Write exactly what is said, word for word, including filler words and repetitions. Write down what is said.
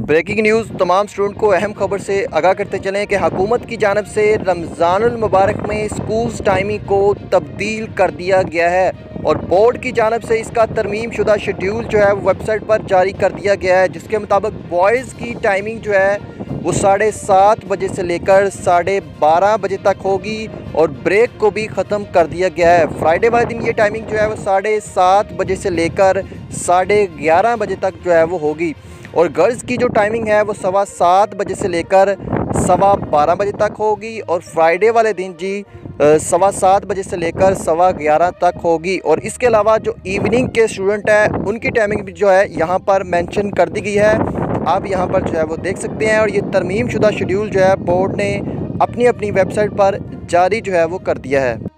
Breaking news तमाम student को अहम खबर से आगाह करते चलें कि हुकूमत की जानिब से रमज़ानुल मुबारक में स्कूल्स टाइमिंग को तब्दील कर दिया गया है और बोर्ड की जानिब से इसका तरमीम शुदा शेड्यूल जो है वो वेबसाइट पर जारी कर दिया गया है, जिसके मुताबिक बॉयज़ की टाइमिंग जो है वो साढ़े सात बजे से लेकर साढ़े बारह बजे तक होगी और ब्रेक को भी ख़त्म कर दिया गया है। फ्राइडे वाले दिन ये टाइमिंग जो है वो साढ़े सात बजे से लेकर साढ़े ग्यारह बजे तक जो है वो होगी और गर्ल्स की जो टाइमिंग है वो सवा सात बजे से लेकर सवा बारह बजे तक होगी और फ्राइडे वाले दिन जी सवा सात बजे से लेकर सवा ग्यारह तक होगी। और इसके अलावा जो इवनिंग के स्टूडेंट हैं उनकी टाइमिंग भी जो है यहाँ पर मेंशन कर दी गई है, आप यहाँ पर जो है वो देख सकते हैं। और ये तरमीम शुदा शेड्यूल जो है बोर्ड ने अपनी अपनी वेबसाइट पर जारी जो है वो कर दिया है।